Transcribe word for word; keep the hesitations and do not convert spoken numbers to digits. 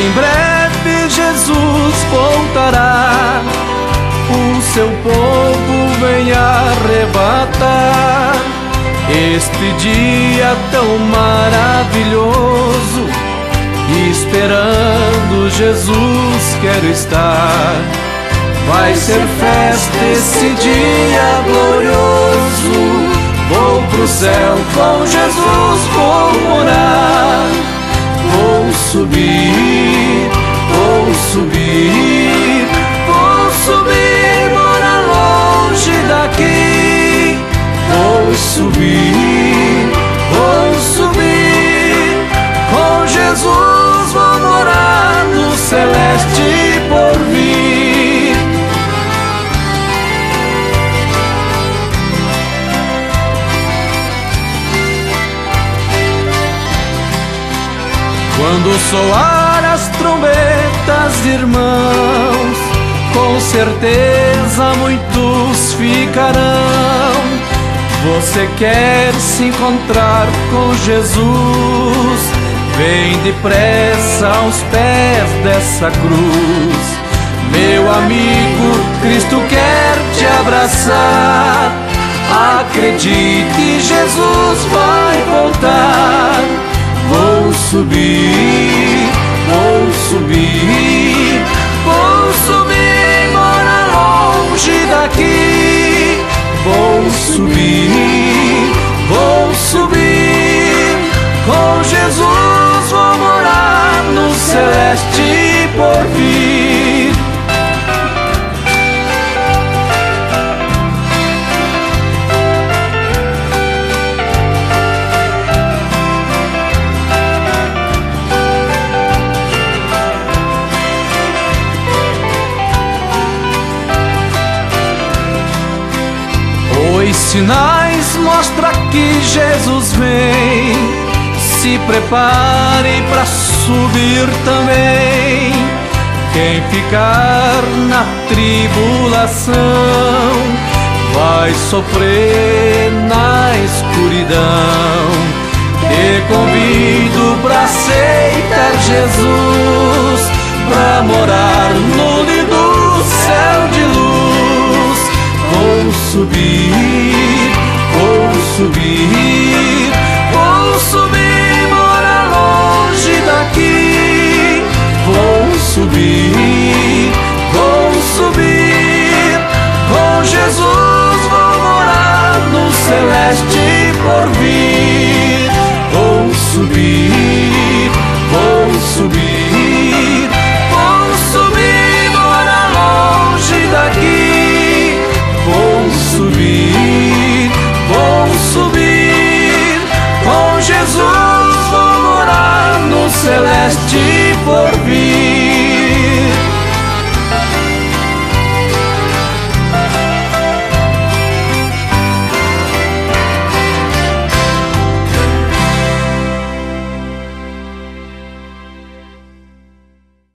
Em breve Jesus voltará, o seu povo vem arrebatar. Este dia tão maravilhoso, esperando Jesus quero estar. Vai ser festa esse dia glorioso, vou pro céu com Jesus, vou morar. Vou subir, vou subir, vou subir, morar longe daqui. Vou subir, vou subir, com Jesus vou morar no celeste porvir. Quando soar as trombetas, irmãos, com certeza muitos ficarão. Você quer se encontrar com Jesus? Vem depressa aos pés dessa cruz. Meu amigo, Cristo quer te abraçar. Acredite, Jesus vai voltar. Vou subir, vou subir, vou subir, morar longe daqui. Vou subir, vou subir, com Jesus vou morar no celeste porvir. Os sinais mostram que Jesus vem. Se prepare para subir também. Quem ficar na tribulação vai sofrer na escuridão. Te convido para aceitar Jesus, para morar no lindo céu de luz. Vou subir, vou subir,